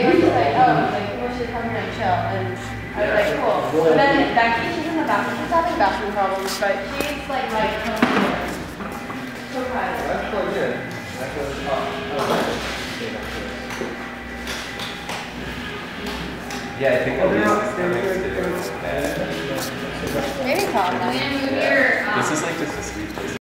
they were just like, oh, like people should come here and chill, and I was like, cool. But then Becky, she's in the bathroom. She's having bathroom problems, but she's like home here. So proud. That's quite good. That's what it's called. Yeah, I think I'll use this coming to Maybe Tom. This is like just a sweet place.